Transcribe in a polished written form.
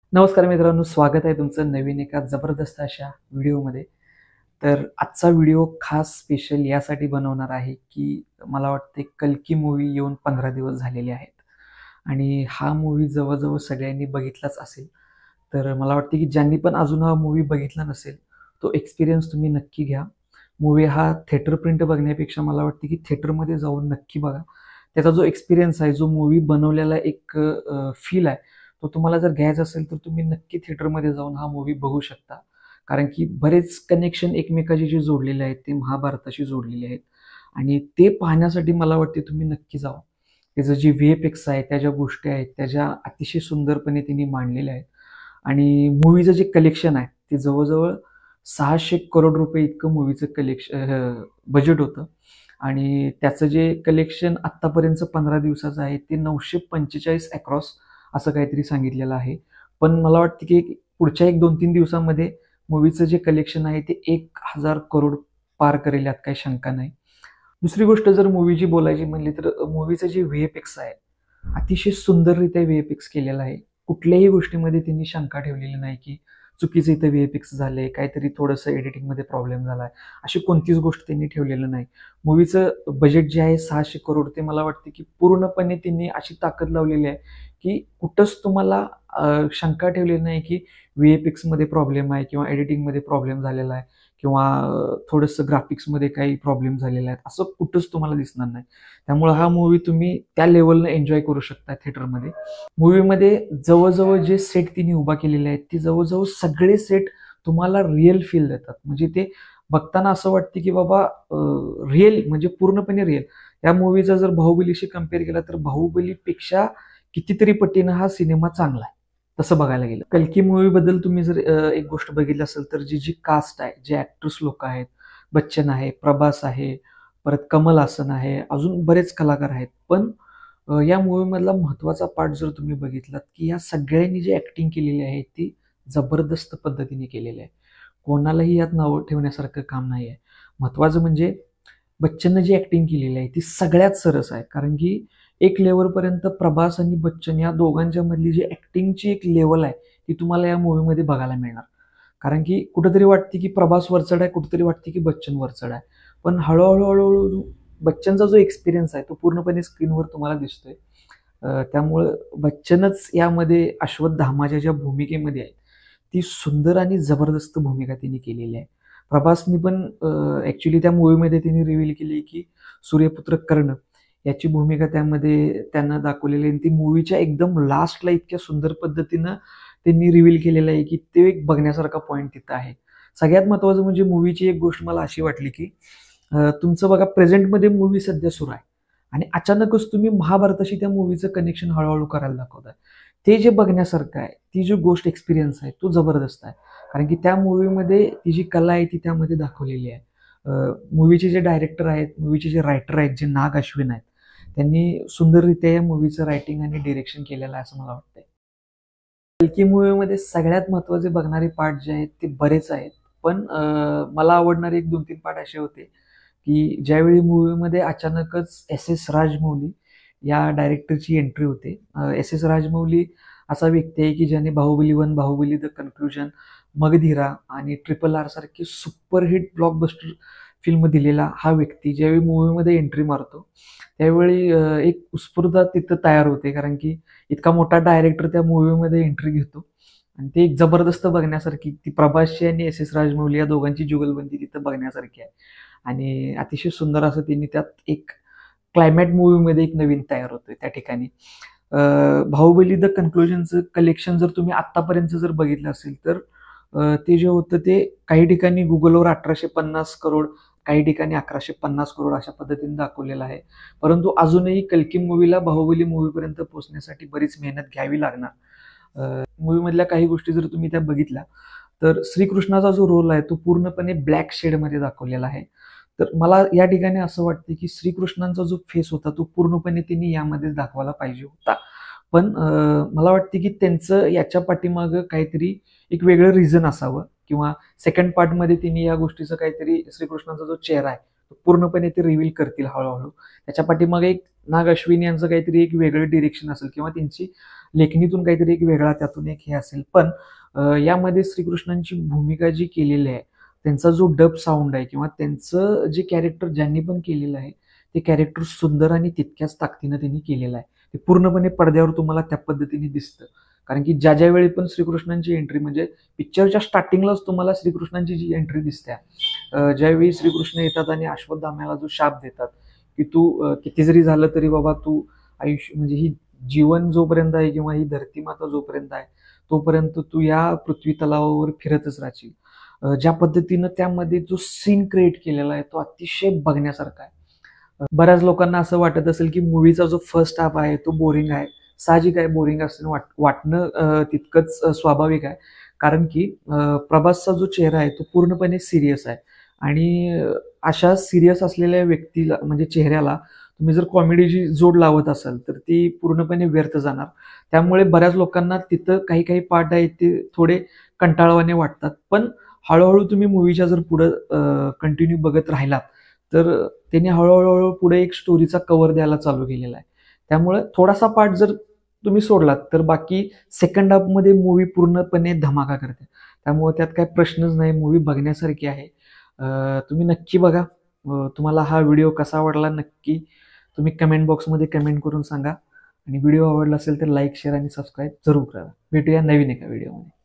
नमस्कार मित्रांनो, स्वागत आहे तुमचं नवीन एका जबरदस्त अशा व्हिडिओमध्ये. तर आजचा व्हिडिओ खास स्पेशल यासाठी बनवणार आहे की मला वाटते कल्की मूव्ही येऊन 15 दिवस झालेले आहेत आणि हा मूव्ही जवळजवळ सगळ्यांनी बघितलाच असेल. तर मला वाटते की ज्यांनी पण अजून हा मूव्ही बघितला नसेल तो एक्सपिरियन्स तुम्ही नक्की घ्या. मूव्ही हा थिएटर प्रिंट बघण्यापेक्षा मला वाटते की थिएटरमध्ये जाऊन नक्की बघा. त्याचा जो एक्सपिरियन्स आहे, जो मूव्ही बनवलेला एक फील आहे, तो तुम्हाला जर घ्यायचा असेल तर तुम्ही नक्की थिएटरमध्ये जाऊन हा मूव्ही बघू शकता. कारण की बरेच कनेक्शन एकमेकाशी जे जोडलेले आहेत ते महाभारताशी जोडलेले आहेत आणि ते पाहण्यासाठी मला वाटते तुम्ही नक्की जावा. त्याचं जे व्ही-एफ-एक्स आहे, त्या ज्या गोष्टी आहेत, त्या ज्या अतिशय सुंदरपणे त्यांनी मांडलेल्या आहेत आणि मूव्हीचं जे कलेक्शन आहे ते जवळजवळ 600 करोड रुपये इतकं मूव्हीचं बजेट होतं आणि त्याचं जे कलेक्शन आत्तापर्यंतचं 15 दिवसाचं आहे ते 945 अक्रॉस असं काहीतरी सांगितलेलं आहे. पण मला वाटतं की पुढच्या 1-2-3 दिवसामध्ये मूव्हीचं जे कलेक्शन आहे ते 1000 करोड पार करेल यात काही शंका नाही. दुसरी गोष्ट जर मूव्हीची बोलायची म्हणली तर मूव्हीचं जे व्ही-एफ-एक्स आहे, अतिशय सुंदररित्या व्ही-एफ-एक्स केलेला आहे. कुठल्याही गोष्टीमध्ये त्यांनी शंका ठेवलेली नाही की चुकीचं इथं व्ही-एफ-एक्स झालंय, काहीतरी थोडंसं एडिटिंगमध्ये प्रॉब्लेम झालाय. अशी कोणतीच गोष्ट त्यांनी ठेवलेलं नाही. मूव्हीचं बजेट जे आहे 600 करोड ते मला वाटते की पूर्णपणे त्यांनी अशी ताकद लावलेली आहे की कुठंच तुम्हाला शंका ठेवलेली नाही की व्ही-एफ-एक्समध्ये प्रॉब्लेम आहे किंवा एडिटिंगमध्ये प्रॉब्लेम झालेला आहे किंवा थोडंसं ग्राफिक्समध्ये काही प्रॉब्लेम झालेले आहेत, असं कुठंच तुम्हाला दिसणार नाही. त्यामुळे हा मूव्ही तुम्ही त्या लेवलनं एन्जॉय करू शकता थिएटरमध्ये. मूव्हीमध्ये जवळजवळ जे सेट तिने उभा केलेले आहेत ते जवळजवळ सगळे सेट तुम्हाला रिअल फील देतात. म्हणजे ते बघताना असं वाटतं की बाबा रिअल म्हणजे पूर्णपणे रिअल. या मूव्हीचा जर बाहुबलीशी कम्पेअर केला तर बाहुबलीपेक्षा कितीतरी पटीनं हा सिनेमा चांगला आहे तसं बघायला गेलं. कल्की मूव्हीबद्दल तुम्ही जर एक गोष्ट बघितली असेल तर जी कास्ट आहे, जे ऍक्टर्स लोक आहेत, बच्चन आहे, प्रभास आहे, परत कमल हासन आहे, अजून बरेच कलाकार आहेत. पण या मूव्हीमधला महत्त्वाचा पार्ट जर तुम्ही बघितलात की या सगळ्यांनी जी ऍक्टिंग केलेली आहे ती जबरदस्त पद्धतीने केलेली आहे. कोणालाही यात नावं ठेवण्यासारखं काम नाही आहे. महत्त्वाचं म्हणजे बच्चननं जी ऍक्टिंग केलेली आहे ती सगळ्यात सरस आहे. कारण की एक लेवलपर्यंत प्रभास आणि बच्चन या दोघांच्या मधली जी ऍक्टिंगची एक लेवल आहे ती तुम्हाला या मूव्हीमध्ये बघायला मिळणार. कारण की कुठेतरी वाटते की प्रभास वरचढ आहे, कुठेतरी वाटते की बच्चन वरचढ आहे. पण हळूहळू हळूहळू बच्चनचा जो एक्सपिरियन्स आहे तो पूर्णपणे स्क्रीनवर तुम्हाला दिसतोय. त्यामुळं बच्चनच यामध्ये अश्वत्थामाच्या ज्या भूमिकेमध्ये आहे ती सुंदर आणि जबरदस्त भूमिका तिने केलेली आहे. प्रभासनी पण ऍक्च्युली त्या मूवीमध्ये त्यांनी रिव्हील केली की सूर्यपुत्र कर्ण याची भूमिका त्यामध्ये त्यांना दाखवलेली आहे. ती मूवीच्या एकदम लास्टला इतक्या सुंदर पद्धतीनं त्यांनी रिव्हील केलेलं आहे की ते एक बघण्यासारखा पॉईंट तिथं आहे. सगळ्यात महत्त्वाचं म्हणजे मूवीची एक गोष्ट मला अशी वाटली की तुमचं बघा प्रेझेंटमध्ये मूवी सध्या सुरू आहे आणि अचानकच तुम्ही महाभारताशी त्या मूवीचं कनेक्शन हळूहळू करायला दाखवताय. ते जे बघण्यासारखं आहे, ती जी गोष्ट एक्सपिरियन्स आहे तो जबरदस्त आहे. कारण की त्या मूवीमध्ये ती जी कला आहे ती त्यामध्ये दाखवलेली आहे. मूवीचे जे डायरेक्टर आहेत, मूवीचे जे रायटर आहेत, जे नाग अश्विन आहेत, त्यांनी सुंदररित्या या मूवीचं रायटिंग आणि डिरेक्शन केलेलं आहे असं मला वाटतंय. कल्की मूव्हीमध्ये सगळ्यात महत्त्वाचे बघणारे पार्ट जे आहेत ते बरेच आहेत. पण मला आवडणारे 1-2-3 पार्ट असे होते, की ज्यावेळी मूव्हीमध्ये अचानकच एस-एस राजमौली या डायरेक्टरची एंट्री होते. एस-एस राजमौली असा व्यक्ती आहे, की ज्याने बाहुबली 1, बाहुबली द कन्क्लुजन, मगधीरा आणि ट्रिपल आर सारखी सुपरहिट ब्लॉकबस्टर फिल्म दिलेला हा व्यक्ती ज्यावेळी मूव्हीमध्ये एंट्री मारतो, त्यावेळी एक उत्स्फूर्तता तिथं तयार होते. कारण की इतका मोठा डायरेक्टर त्या मूव्हीमध्ये एंट्री घेतो आणि ते एक जबरदस्त बघण्यासारखी ती प्रभासची आणि एस-एस राजमौली या दोघांची जुगलबंदी तिथं बघण्यासारखी आहे आणि अतिशय सुंदर असं त्यांनी त्यात एक क्लायमॅट मूव्हीमध्ये एक नवीन तयार होतोय त्या ठिकाणी. बाहुबली द कन्क्लुजनचं कलेक्शन जर तुम्ही आत्तापर्यंत जर बघितलं असेल तर ते जे होतं ते काही ठिकाणी गुगलवर 1850 करोड, काही ठिकाणी 1150 करोड अशा पद्धतीने दाखवलेलं आहे. परंतु अजूनही कल्की मूव्हीला बाहुबली मूव्हीपर्यंत पोहोचण्यासाठी बरीच मेहनत घ्यावी लागणार. मूव्हीमधल्या काही गोष्टी जर तुम्ही त्या बघितल्या तर श्रीकृष्णाचा जो रोल आहे तो पूर्णपणे ब्लॅक शेडमध्ये दाखवलेला आहे. तर मला या ठिकाणी असं वाटतं की श्रीकृष्णांचा जो फेस होता तो पूर्णपणे त्यांनी यामध्येच दाखवायला पाहिजे होता. पण मला वाटतं की त्यांचं याच्या पाठीमागं काहीतरी एक वेगळं रिझन असावं किंवा सेकंड पार्टमध्ये त्यांनी या गोष्टीचं काहीतरी श्रीकृष्णाचा जो चेहरा आहे पूर्णपणे ते रिव्हील करतील हळूहळू. त्याच्या पाठीमागे एक नाग अश्विन यांचं काहीतरी एक वेगळं डिरेक्शन असेल किंवा त्यांची लेखणीतून काहीतरी एक वेगळा त्यातून एक हे असेल. पण यामध्ये श्रीकृष्णांची भूमिका जी केलेली आहे, त्यांचा जो डब साऊंड आहे किंवा त्यांचं जे कॅरेक्टर ज्यांनी पण केलेलं आहे, ते कॅरेक्टर सुंदर आणि तितक्याच ताकदीनं त्यांनी केलेलं आहे. ते पूर्णपणे पडद्यावर तुम्हाला त्या पद्धतीने दिसतं. कारण की ज्या वेळी पण श्रीकृष्णांची एंट्री म्हणजे पिक्चरच्या स्टार्टिंगलाच तुम्हाला श्रीकृष्णांची जी एंट्री दिसते, ज्यावेळी श्रीकृष्ण येतात आणि अश्वत्थाम्याला जो शाप देतात की तू किती जरी झालं तरी बाबा तू आयुष्य म्हणजे ही जीवन जोपर्यंत आहे किंवा ही धरती माता जोपर्यंत आहे तोपर्यंत तू या पृथ्वी तलावावर फिरतच राहशील. ज्या पद्धतीनं त्यामध्ये जो सीन क्रिएट केलेला आहे तो अतिशय बघण्यासारखा आहे. बऱ्याच लोकांना असं वाटत असेल की मूवीचा जो फर्स्ट हाफ आहे तो बोरिंग आहे. साहजिक आहे, बोरिंग असणं वाटणं तितकंच स्वाभाविक आहे. कारण की प्रभासचा जो चेहरा आहे तो पूर्णपणे सिरियस आहे आणि अशा सिरियस असलेल्या व्यक्तीला म्हणजे चेहऱ्याला तुम्ही जर कॉमेडीची जोड लावत असाल तर ती पूर्णपणे व्यर्थ जाणार. त्यामुळे बऱ्याच लोकांना तिथं काही काही पार्ट आहेत ते थोडे कंटाळवाणे वाटतात. पण हळूहळू तुम्ही मूवीच्या जर पुढं कंटिन्यू बघत राहिलात तर त्यांनी हळूहळू पुढे एक स्टोरीचा कव्हर द्यायला चालू केलेला आहे. त्यामुळे थोडासा पार्ट जर तुम्ही सोडलात तर बाकी सेकंड हाफमध्ये मूवी पूर्णपणे धमाका करते. त्यामुळे त्यात काही प्रश्नच नाही, मूवी बघण्यासारखी आहे. तुम्ही नक्की बघा. तुम्हाला हा व्हिडिओ कसा आवडला नक्की तुम्ही कमेंट बॉक्समध्ये कमेंट करून सांगा आणि व्हिडिओ आवडला असेल तर लाईक शेअर आणि सबस्क्राईब जरूर करा. भेटूया नवीन एका व्हिडिओमध्ये.